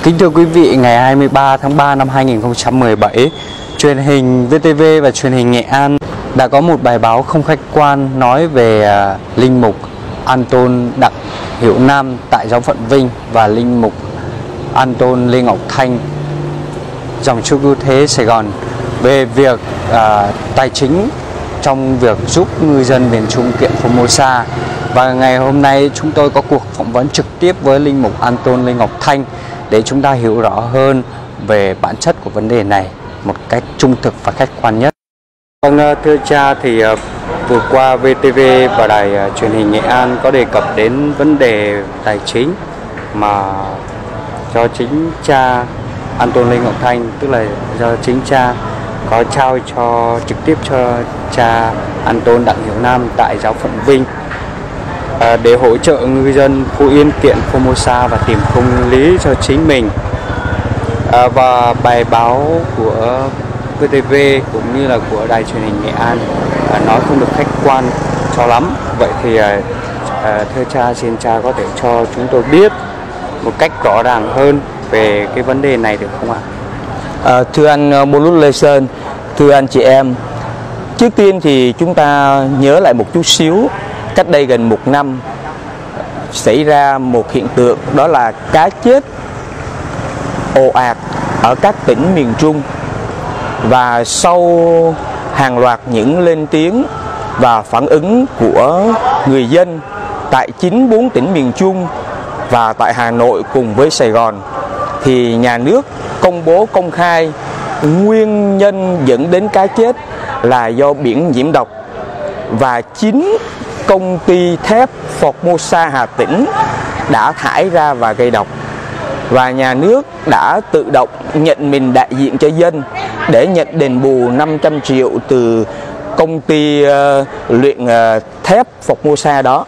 Kính thưa quý vị, ngày 23 tháng 3 năm 2017, truyền hình VTV và truyền hình Nghệ An đã có một bài báo không khách quan nói về linh mục Anton Đặng Hiểu Nam tại giáo phận Vinh và linh mục Anton Lê Ngọc Thanh dòng Chúa Cứu Thế Sài Gòn về việc tài chính trong việc giúp ngư dân miền Trung kiện Formosa. Và ngày hôm nay chúng tôi có cuộc phỏng vấn trực tiếp với linh mục Anton Lê Ngọc Thanh để chúng ta hiểu rõ hơn về bản chất của vấn đề này một cách trung thực và khách quan nhất. Vâng, thưa cha, thì vừa qua VTV và đài truyền hình Nghệ An có đề cập đến vấn đề tài chính mà do chính cha Anton Lê Ngọc Thanh, tức là do chính cha có trao cho trực tiếp cho cha Anton Đặng Hiểu Nam tại giáo phận Vinh để hỗ trợ ngư dân Phú Yên kiện Formosa và tìm công lý cho chính mình. Và bài báo của VTV cũng như là của đài truyền hình Nghệ An nói không được khách quan cho lắm. Vậy thì thưa cha, xin cha có thể cho chúng tôi biết một cách rõ ràng hơn về cái vấn đề này được không ạ? Thưa anh Bô Lút Lê Sơn, thưa anh chị em, trước tiên thì chúng ta nhớ lại một chút xíu. Cách đây gần 1 năm xảy ra một hiện tượng, đó là cá chết ồ ạt ở các tỉnh miền Trung. Và sau hàng loạt những lên tiếng và phản ứng của người dân tại 94 tỉnh miền Trung và tại Hà Nội cùng với Sài Gòn, thì nhà nước công bố công khai nguyên nhân dẫn đến cá chết là do biển nhiễm độc, và 9 công ty thép Formosa Hà Tĩnh đã thải ra và gây độc. Và nhà nước đã tự động nhận mình đại diện cho dân để nhận đền bù 500 triệu từ công ty luyện thép Formosa đó.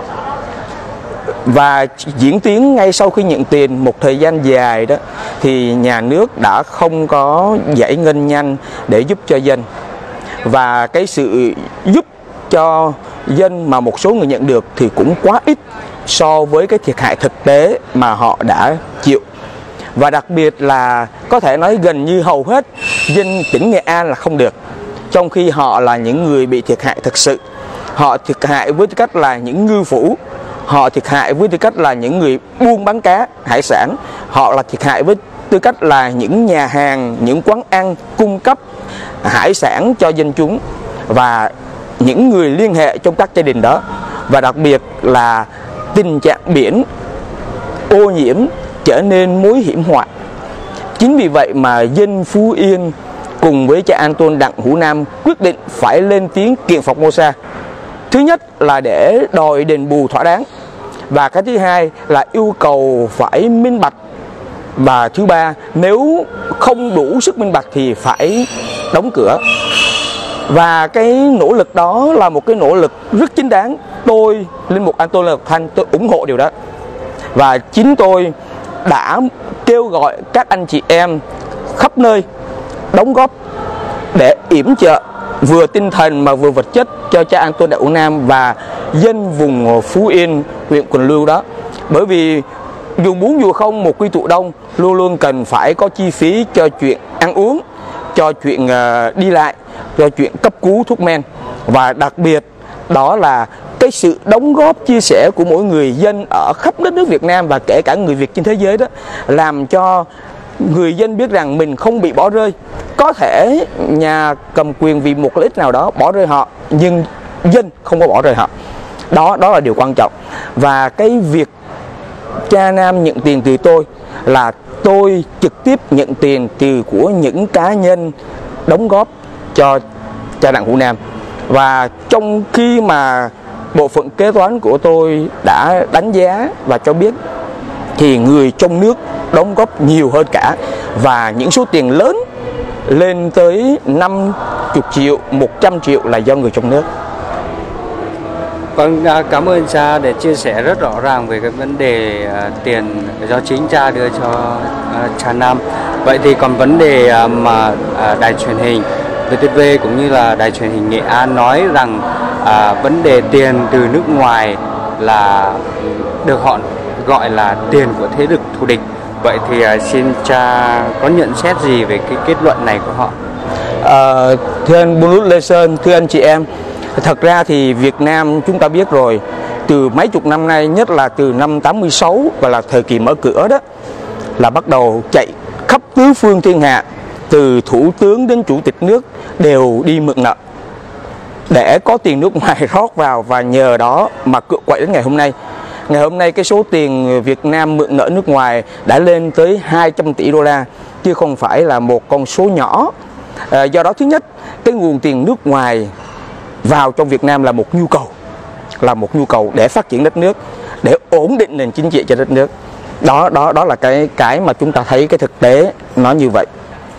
Và diễn tiến ngay sau khi nhận tiền một thời gian dài đó, thì nhà nước đã không có giải ngân nhanh để giúp cho dân. Và cái sự giúp cho dân mà một số người nhận được thì cũng quá ít so với cái thiệt hại thực tế mà họ đã chịu. Và đặc biệt là có thể nói gần như hầu hết dân tỉnh Nghệ An là không được, trong khi họ là những người bị thiệt hại thực sự. Họ thiệt hại với tư cách là những ngư phủ, họ thiệt hại với tư cách là những người buôn bán cá, hải sản, họ là thiệt hại với tư cách là những nhà hàng, những quán ăn cung cấp hải sản cho dân chúng và những người liên hệ trong các gia đình đó. Và đặc biệt là tình trạng biển ô nhiễm trở nên mối hiểm họa. Chính vì vậy mà dân Phú Yên cùng với cha Anton Đặng Hiểu Nam quyết định phải lên tiếng kiện Formosa. Thứ nhất là để đòi đền bù thỏa đáng, và cái thứ hai là yêu cầu phải minh bạch, và thứ ba nếu không đủ sức minh bạch thì phải đóng cửa. Và cái nỗ lực đó là một cái nỗ lực rất chính đáng. Tôi, linh mục Anton Lê Ngọc Thanh, tôi ủng hộ điều đó. Và chính tôi đã kêu gọi các anh chị em khắp nơi đóng góp để yểm trợ vừa tinh thần mà vừa vật chất cho cha Anton Đặng Hiểu Nam và dân vùng Phú Yên, huyện Quỳnh Lưu đó. Bởi vì dù muốn dù không, một quy tụ đông luôn luôn cần phải có chi phí cho chuyện ăn uống, cho chuyện đi lại, cho chuyện cấp cứu thuốc men. Và đặc biệt đó là cái sự đóng góp chia sẻ của mỗi người dân ở khắp đất nước Việt Nam và kể cả người Việt trên thế giới đó, làm cho người dân biết rằng mình không bị bỏ rơi. Có thể nhà cầm quyền vì một lợi ích nào đó bỏ rơi họ, nhưng dân không có bỏ rơi họ. Đó là điều quan trọng. Và cái việc cha Nam nhận tiền từ tôi là tôi trực tiếp nhận tiền từ của những cá nhân đóng góp cho cha Đặng Hiểu Nam. Và trong khi mà bộ phận kế toán của tôi đã đánh giá và cho biết thì người trong nước đóng góp nhiều hơn cả, và những số tiền lớn lên tới 50 triệu, 100 triệu là do người trong nước. Vâng, cảm ơn cha để chia sẻ rất rõ ràng về cái vấn đề tiền do chính cha đưa cho cha Nam. Vậy thì còn vấn đề mà đài truyền hình VTV cũng như là đài truyền hình Nghệ An nói rằng vấn đề tiền từ nước ngoài là được họ gọi là tiền của thế lực thù địch, Vậy thì xin cha có nhận xét gì về cái kết luận này của họ? Thưa anh Bùn Lê Sơn, thưa anh chị em, thật ra thì Việt Nam chúng ta biết rồi, từ mấy chục năm nay, nhất là từ năm 86 và là thời kỳ mở cửa đó, là bắt đầu chạy khắp tứ phương thiên hạ, từ thủ tướng đến chủ tịch nước đều đi mượn nợ để có tiền nước ngoài rót vào, và nhờ đó mà cựa quậy đến ngày hôm nay. Ngày hôm nay cái số tiền Việt Nam mượn nợ nước ngoài đã lên tới 200 tỷ đô la, chứ không phải là một con số nhỏ. Do đó thứ nhất, cái nguồn tiền nước ngoài vào trong Việt Nam là một nhu cầu để phát triển đất nước, để ổn định nền chính trị cho đất nước. Đó là cái mà chúng ta thấy cái thực tế nó như vậy.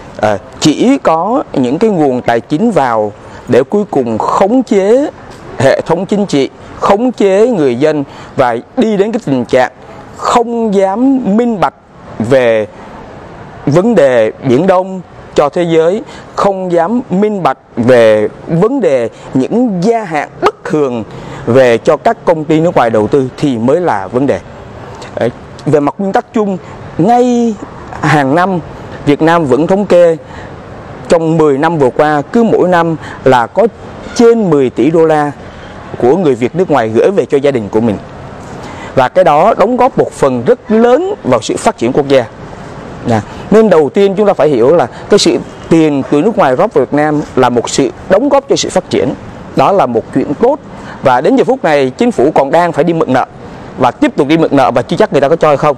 Chỉ có những cái nguồn tài chính vào để cuối cùng khống chế hệ thống chính trị, khống chế người dân, và đi đến cái tình trạng không dám minh bạch về vấn đề Biển Đông cho thế giới, không dám minh bạch về vấn đề những gia hạn bất thường về cho các công ty nước ngoài đầu tư thì mới là vấn đề. Về mặt nguyên tắc chung, ngay hàng năm Việt Nam vẫn thống kê trong 10 năm vừa qua, cứ mỗi năm là có trên 10 tỷ đô la của người Việt nước ngoài gửi về cho gia đình của mình. Và cái đó đóng góp một phần rất lớn vào sự phát triển quốc gia. Nên đầu tiên chúng ta phải hiểu là cái sự tiền từ nước ngoài rót vào Việt Nam là một sự đóng góp cho sự phát triển. Đó là một chuyện tốt. Và đến giờ phút này chính phủ còn đang phải đi mượn nợ, và tiếp tục đi mượn nợ, và chưa chắc người ta có cho hay không.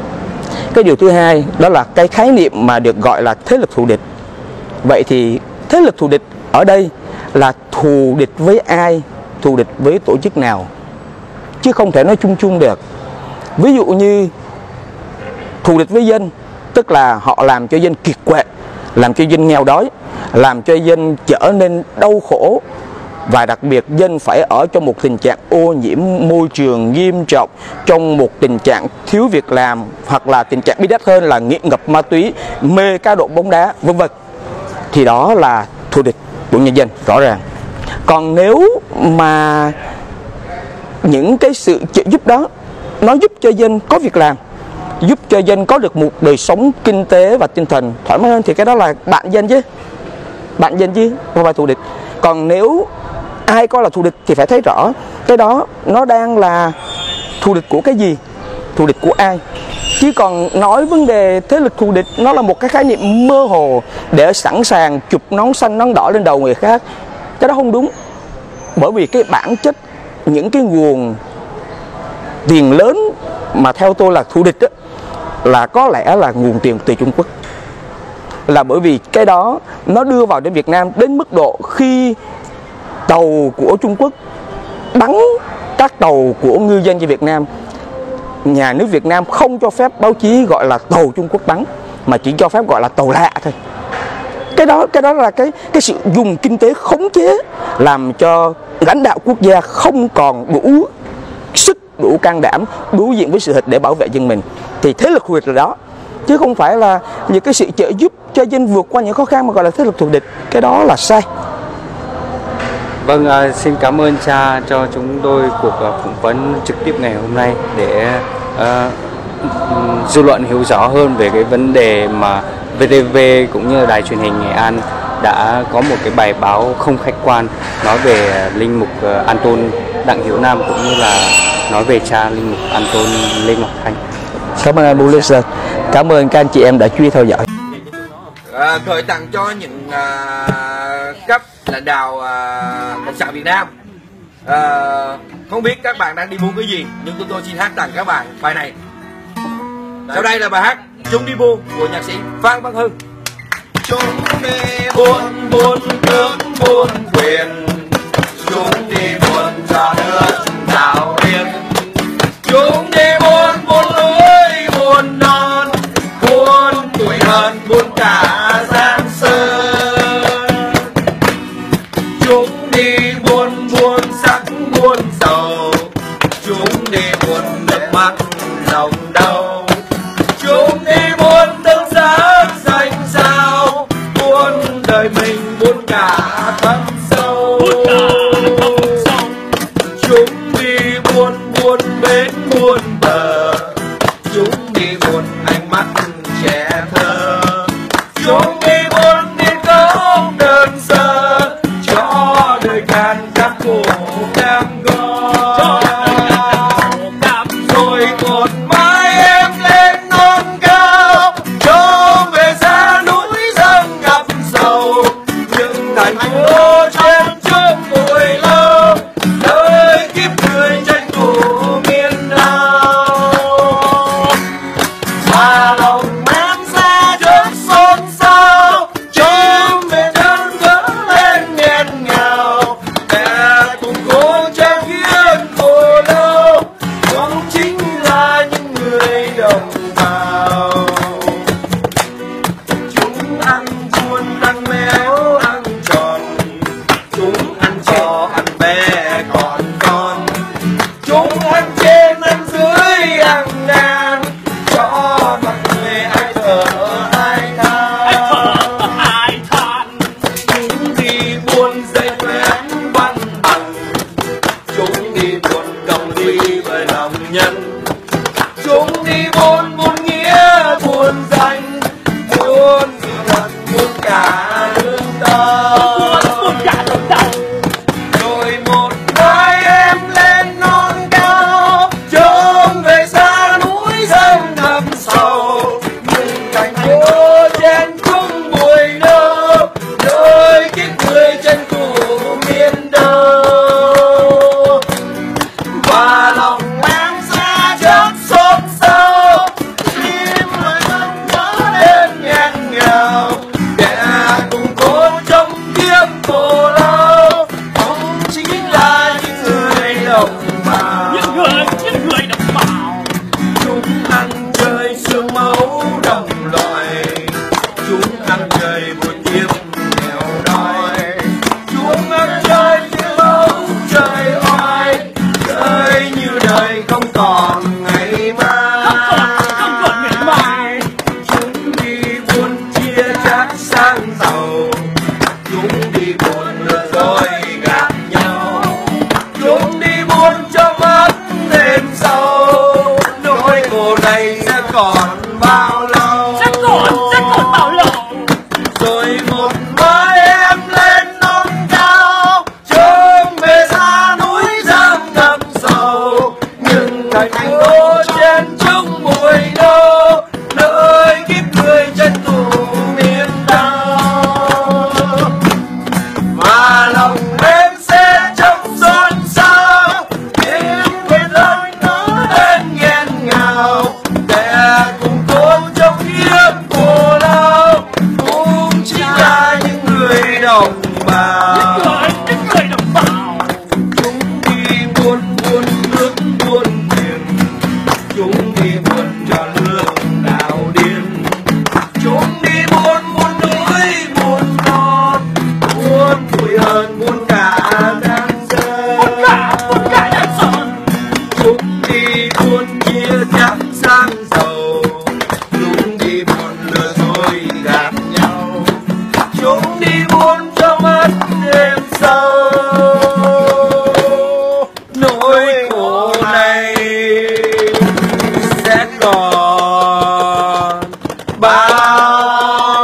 Cái điều thứ hai đó là cái khái niệm mà được gọi là thế lực thù địch. Vậy thì thế lực thù địch ở đây là thù địch với ai, thù địch với tổ chức nào, chứ không thể nói chung chung được. Ví dụ như thù địch với dân, tức là họ làm cho dân kiệt quệ, làm cho dân nghèo đói, làm cho dân trở nên đau khổ, và đặc biệt dân phải ở trong một tình trạng ô nhiễm môi trường nghiêm trọng, trong một tình trạng thiếu việc làm, hoặc là tình trạng bí đát hơn là nghiện ngập ma túy, mê cá độ bóng đá, vân vân. Thì đó là thù địch của nhân dân, rõ ràng. Còn nếu mà những cái sự trợ giúp đó nó giúp cho dân có việc làm, giúp cho dân có được một đời sống kinh tế và tinh thần thoải mái hơn, thì cái đó là bạn dân chứ, không phải thù địch. Còn nếu ai coi là thù địch thì phải thấy rõ cái đó nó đang là thù địch của cái gì, thù địch của ai. Chứ còn nói vấn đề thế lực thù địch nó là một cái khái niệm mơ hồ để sẵn sàng chụp nón xanh nón đỏ lên đầu người khác, cái đó không đúng. Bởi vì cái bản chất những cái nguồn tiền lớn mà theo tôi là thù địch đó, là có lẽ là nguồn tiền từ Trung Quốc. Là bởi vì cái đó nó đưa vào đến Việt Nam đến mức độ khi tàu của Trung Quốc bắn các tàu của ngư dân cho Việt Nam, nhà nước Việt Nam không cho phép báo chí gọi là tàu Trung Quốc bắn, mà chỉ cho phép gọi là tàu lạ thôi. Cái đó là cái sự dùng kinh tế khống chế, làm cho lãnh đạo quốc gia không còn đủ sức, đủ can đảm đối diện với sự thật để bảo vệ dân mình. Thì thế lực thù địch là đó, chứ không phải là những cái sự trợ giúp cho dân vượt qua những khó khăn mà gọi là thế lực thù địch. Cái đó là sai. Vâng, xin cảm ơn cha cho chúng tôi cuộc phỏng vấn trực tiếp ngày hôm nay để dư luận hiểu rõ hơn về cái vấn đề mà VTV cũng như đài truyền hình Nghệ An đã có một cái bài báo không khách quan nói về linh mục Anton Đặng Hiếu Nam, cũng như là nói về cha linh mục Anton Lê Ngọc Thanh. Cảm ơn anh Bùn Lê Sơn, cảm ơn các anh chị em đã chú ý theo dõi. Gửi tặng cho những cấp lãnh đạo Cộng sản Việt Nam. Không biết các bạn đang đi buôn cái gì, nhưng tôi xin hát tặng các bạn bài này. Sau đây là bài hát Chúng đi buôn của nhạc sĩ Phan Văn Hưng. Chúng đi buôn buôn nước buôn quyền, chúng đi buôn cho nước tạo riêng, chúng đi buôn buôn lưới buôn non, buôn tuổi hơn buôn cả Giang Sơn. Chúng đi buôn buôn sắc buôn dầu, chúng đi buôn nước mắt lòng đau, chúng đi buôn tương giác xanh sao, buôn đời mình buôn cả thân sâu. Chúng đi buôn buôn bến buôn bờ, chúng đi buôn ánh mắt và lòng em sẽ rất xôn xao. Chim về đơn gỡ lên nghẹn ngào, mẹ cùng cô cha khiến khổ đau, cũng chính là những người đồng bào. Chúng ăn vuông ăn méo ăn tròn, chúng ăn to ăn bé còn con, chúng ăn trên ăn dưới ăn ngang, cho mọi người ai thở ai than. Chúng đi buôn dây phép văn bằng, chúng đi buôn công đi với lòng nhân, chúng đi buôn buôn nghĩa buôn danh, buôn thật buôn cả lương tâm. Rồi một mai em lên non cao, trông về xa núi rừng thẳm sâu, những cảnh phố trên chung bụi đâu, đôi kiếp người chân cũ miền đâu. Và lòng em sẽ rất xôn xao, tim lại không nhớ đến nghẹn ngào, để cùng cô trong kiếp khổ đau, không chính là những người đồng bào. Những người đồng bào. Chúng ăn chơi xương máu đồng loài, chúng ăn chơi buồn kiếm nghèo đói, chúng ăn chơi xương máu trời oai, chơi như đời không còn ngày mai. Chúng đi buôn chia chác sang giàu, chúng đi buôn lừa dối gạt nhau, chúng đi buôn cho mất thêm sâu, nỗi khổ này sẽ còn bao lâu? Sẽ còn bao lâu? Rồi một mai em lên non cao, trông về xa núi rừng ngập sầu, nhưng thành phố trên chung bụi đâu, nơi kiếp người chân tù miền đau. Và lòng em sẽ trong xôn xao, tiếng quên lời nói lên nghẹn ngào, để cùng cô trong kiếp khổ đau, cũng chính là những người đồng bào. Những người đồng bào. Chúng đi buôn buôn nước buôn tiền, chúng đi buôn cho lương đào điên, chúng đi buôn buôn núi buôn non, buôn bụi hơn buôn cả đang rơi. Buôn cả đang rơi. Chúng đi buôn chia chác sang giàu, chúng đi buôn lừa dối gạt nhau, chúng đi buôn cho mất đêm sâu, nỗi khổ này sẽ còn bao.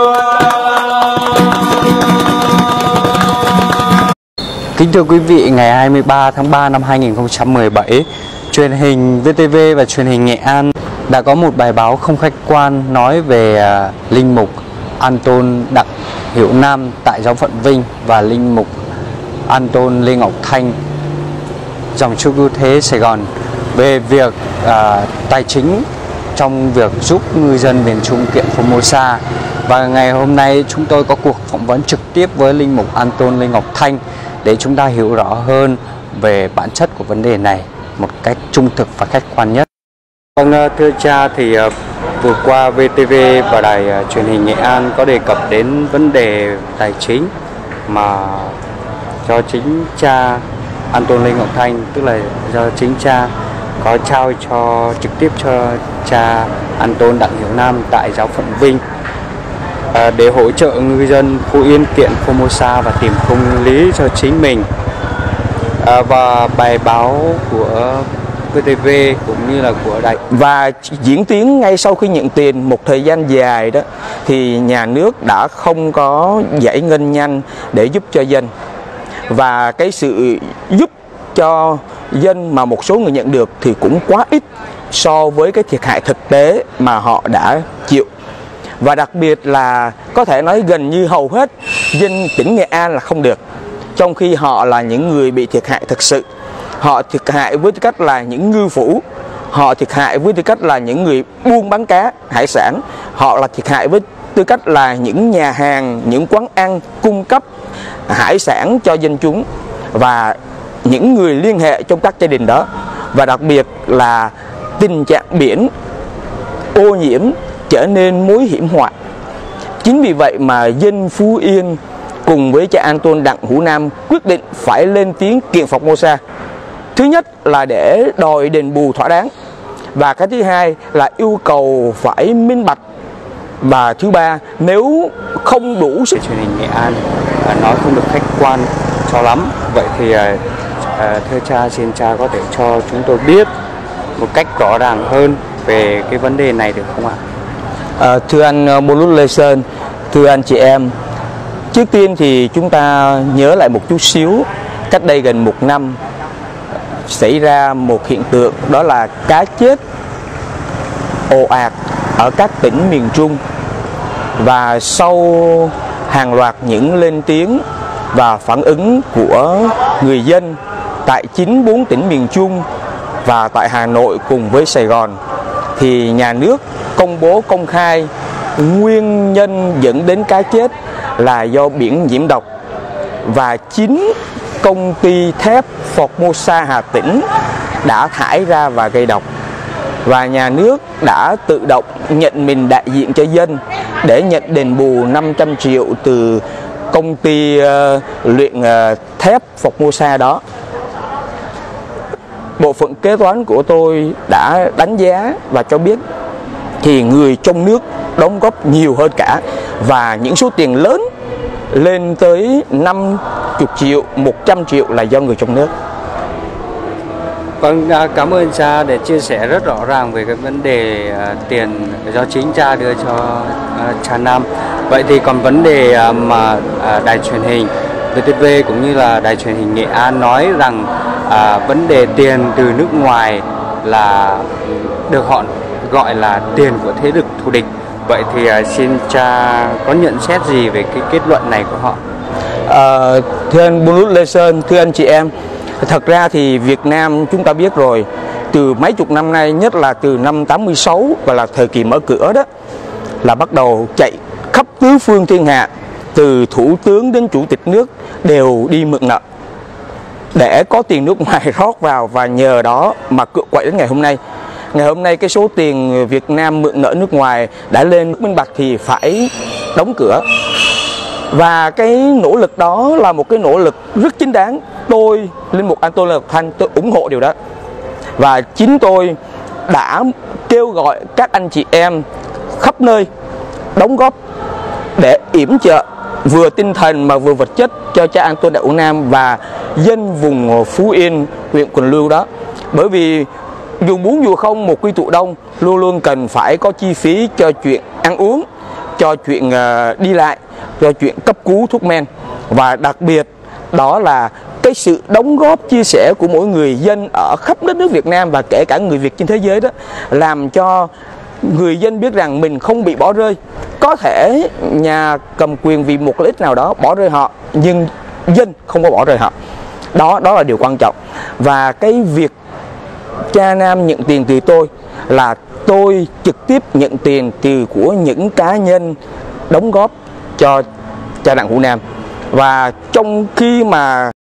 Kính thưa quý vị, ngày 23 tháng 3 năm 2017, truyền hình VTV và truyền hình Nghệ An đã có một bài báo không khách quan nói về linh mục Anton Đặng Hiểu Nam tại giáo phận Vinh và linh mục Anton Lê Ngọc Thanh dòng chúa cứu thế Sài Gòn về việc tài chính trong việc giúp ngư dân miền Trung kiện Formosa. Và ngày hôm nay chúng tôi có cuộc phỏng vấn trực tiếp với linh mục Anton Lê Ngọc Thanh để chúng ta hiểu rõ hơn về bản chất của vấn đề này một cách trung thực và khách quan nhất. Vâng, thưa cha, thì vừa qua VTV và đài truyền hình Nghệ An có đề cập đến vấn đề tài chính mà do chính cha Anton Lê Ngọc Thanh, tức là do chính cha có trao cho trực tiếp cho cha Anton Đặng Hiểu Nam tại giáo phận Vinh để hỗ trợ ngư dân Phú Yên kiện Formosa và tìm công lý cho chính mình. Và bài báo của VTV cũng như là của đài và diễn tiến ngay sau khi nhận tiền một thời gian dài đó, thì nhà nước đã không có giải ngân nhanh để giúp cho dân, và cái sự giúp cho dân mà một số người nhận được thì cũng quá ít so với cái thiệt hại thực tế mà họ đã chịu. Và đặc biệt là có thể nói gần như hầu hết dân tỉnh Nghệ An là không được, trong khi họ là những người bị thiệt hại thực sự. Họ thiệt hại với tư cách là những ngư phủ, họ thiệt hại với tư cách là những người buôn bán cá hải sản, họ là thiệt hại với tư cách là những nhà hàng, những quán ăn cung cấp hải sản cho dân chúng và những người liên hệ trong các gia đình đó. Và đặc biệt là tình trạng biển ô nhiễm trở nên mối hiểm họa. Chính vì vậy mà dân Phú Yên cùng với cha Anton Đặng Hữu Nam quyết định phải lên tiếng kiện Formosa. Thứ nhất là để đòi đền bù thỏa đáng, và cái thứ hai là yêu cầu phải minh bạch, và thứ ba nếu không đủ sức. Truyền hình Nghệ An nói không được khách quan cho lắm. Vậy thì thưa cha, xin cha có thể cho chúng tôi biết một cách rõ ràng hơn về cái vấn đề này được không ạ? Thưa anh Bulut Lê Sơn, thưa anh chị em, trước tiên thì chúng ta nhớ lại một chút xíu. Cách đây gần 1 năm xảy ra một hiện tượng, đó là cá chết ồ ạt ở các tỉnh miền Trung. Và sau hàng loạt những lên tiếng và phản ứng của người dân tại 94 tỉnh miền Trung và tại Hà Nội cùng với Sài Gòn, thì nhà nước công bố công khai nguyên nhân dẫn đến cá chết là do biển nhiễm độc, và 9 công ty thép Formosa Hà Tĩnh đã thải ra và gây độc. Và nhà nước đã tự động nhận mình đại diện cho dân để nhận đền bù 500 triệu từ công ty luyện thép Formosa đó. Bộ phận kế toán của tôi đã đánh giá và cho biết thì người trong nước đóng góp nhiều hơn cả, và những số tiền lớn lên tới 50 triệu, 100 triệu là do người trong nước. Vâng, cảm ơn cha để chia sẻ rất rõ ràng về cái vấn đề tiền do chính cha đưa cho cha Nam. Vậy thì còn vấn đề mà đài truyền hình VTV cũng như là đài truyền hình Nghệ An nói rằng vấn đề tiền từ nước ngoài là được họ gọi là tiền của thế lực thù địch. Vậy thì xin cha có nhận xét gì về cái kết luận này của họ? Thưa anh Bulut Lê Sơn, thưa anh chị em, thật ra thì Việt Nam chúng ta biết rồi, từ mấy chục năm nay, nhất là từ năm 86 và là thời kỳ mở cửa đó, là bắt đầu chạy khắp tứ phương thiên hạ, từ thủ tướng đến chủ tịch nước đều đi mượn nợ để có tiền nước ngoài rót vào, và nhờ đó mà cựa quậy đến ngày hôm nay. Ngày hôm nay cái số tiền Việt Nam mượn nợ nước ngoài đã lên minh bạch thì phải đóng cửa. Và cái nỗ lực đó là một cái nỗ lực rất chính đáng. Tôi, Linh mục Anton Lê Thanh, tôi ủng hộ điều đó. Và chính tôi đã kêu gọi các anh chị em khắp nơi đóng góp để yểm trợ vừa tinh thần mà vừa vật chất cho cha Anton Đặng Hữu Nam và dân vùng Phú Yên, huyện Quỳnh Lưu đó. Bởi vì dù muốn dù không, một quy tụ đông luôn luôn cần phải có chi phí cho chuyện ăn uống, cho chuyện đi lại, cho chuyện cấp cứu thuốc men. Và đặc biệt đó là cái sự đóng góp chia sẻ của mỗi người dân ở khắp đất nước Việt Nam và kể cả người Việt trên thế giới đó, làm cho người dân biết rằng mình không bị bỏ rơi. Có thể nhà cầm quyền vì một lợi ích nào đó bỏ rơi họ, nhưng dân không có bỏ rơi họ. Đó là điều quan trọng. Và cái việc cha Nam nhận tiền từ tôi là tôi trực tiếp nhận tiền từ của những cá nhân đóng góp cho cha Đặng Hữu Nam. Và trong khi mà